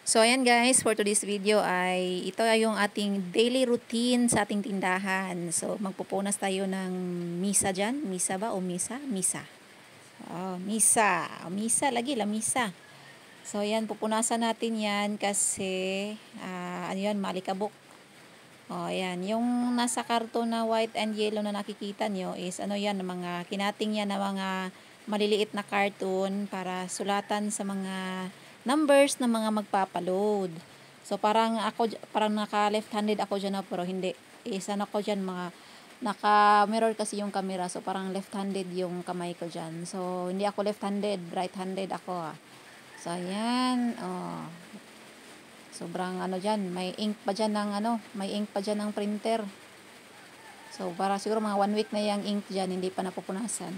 So ayan guys, for today's video ay ito ay yung ating daily routine sa ating tindahan. So magpupunas tayo ng misa dyan. Misa ba o misa? Misa. Oh, misa. Misa lagi la misa. So ayan, pupunasan natin yan kasi ano yan, malikabok. Oh, ayan. Yung nasa karton na white and yellow na nakikita nyo is ano yan, mga kinating yan na mga maliliit na cartoon para sulatan sa mga numbers na mga magpapaload. So parang ako, parang naka left-handed ako dyan na, pero hindi. Is ano ko dyan, mga naka-mirror kasi yung camera. So parang left-handed yung kamay ko dyan. So hindi ako left-handed, right-handed ako. So ayan, oh. Sobrang ano dyan, may ink pa dyan ng may ink pa dyan ng printer. So para siguro mga 1 week na yung ink dyan, hindi pa napupunasan.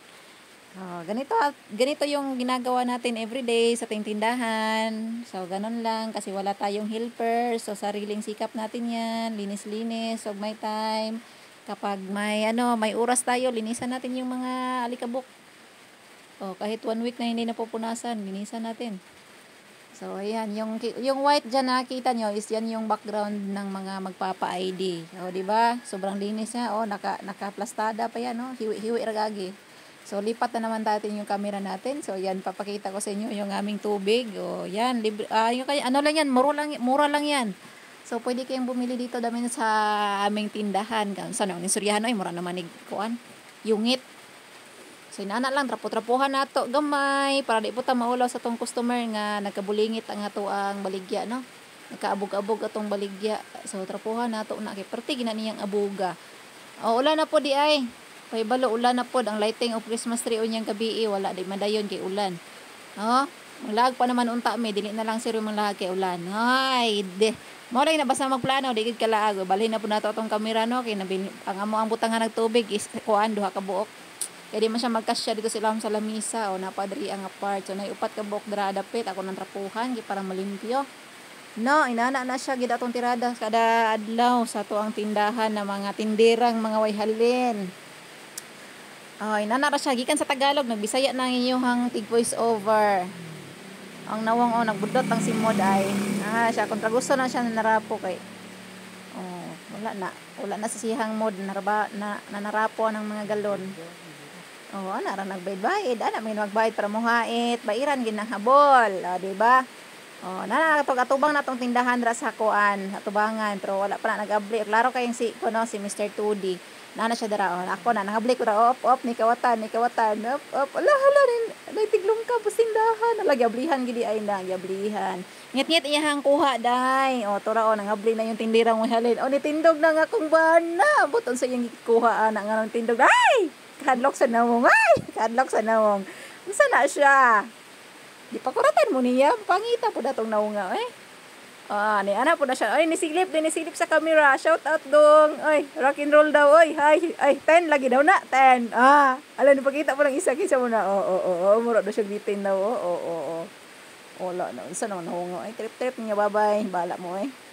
Ganito yung ginagawa natin everyday sa tindahan. So ganun lang kasi wala tayong helper. So sariling sikap natin yan, linis-linis, so may time. Kapag may oras tayo, linisan natin yung mga alikabok. Kahit 1 week na hindi napupunasan, linisan natin. So, ayan, yung white dyan nakita nyo is yan yung background ng mga magpapa-ID. O, diba? Sobrang linis niya. O, naka-plastada pa yan, no? Hiwi ragagi. So, lipat na naman natin yung camera natin. So, yan, papakita ko sa inyo yung aming tubig. O, yan, lang yan, mura lang yan. So, pwede kayong bumili dito dami sa aming tindahan. Saan ang insuryahan, ay, mura naman ikuan. Yungit. So inana lang trapo-trapuhan nato gamay para di po ta maulaw sa tong customer nga nagkabulingit ang ato ang baligya, no. Nakaabog-abog atong baligya. So trapuhan nato na kay perti gina niyang abuga. Ulan na po di ay. Pahibalo ulan na po ang lighting of Christmas tree unyang gabi wala di madayon kay ulan. Maglag pa naman unta mi dili na lang sir yung mga kay ulan. Ay de. Mao lang na basta magplano di gid kalaag. Balhin na po nato atong kamera, no, kay ang amo ang butangan ng tubig is kuan duha ka buok. Kaya di man siya magkasya dito sila sa lamisa o napadri ang apart. So naiupat ka buok dra dapit ako ng trapuhan para malimpyo. No, inana na siya gid atong tirada kada adlaw sa tuang tindahan na mga tindirang mga way halin. Inana ra siya gikan sa Tagalog, nagbisaya na inyong tig voice over. Ang nawong nagbudot ang simod ay siya kontra gusto na siya narapo kay wala na sa sihang mod narapo ng mga galon. Ana ra nagbayad-bayad, ana may magbayad para muhait, bairan gid ng habol, di ba? Atubang natong tindahan ra sa kuan, atubangan, pero wala pa na nag-abli. Klaro kayong si Mr. 2D. Nana siya dara, ako na nag-abli ko ra op ni kawatan, op. Ala tiglong ka pusindahan, lagi ablihan gid ay na, ablihan. Ngit iyahang kuha day. Tura nang-abli na yung tindirang mo halin. Nitindog na nga kung bana, buton sa iyang kuha ana nga ng tindog. Ay! Kadlok sa nawong. Unsa na siya? Di pa kuratan mo niya. Pangita po datong nawong nga. Ni ana po na siya. Nisilip sa camera. Shout out dong. Rock and roll daw. Hi. 10 lagi daw na. 10. Alam ni pakita po ng isa-isa mo na. Mura daw siya bitin daw. Wala na. Unsa naman nawong nga. Trip niya. Bye-bye. Bala mo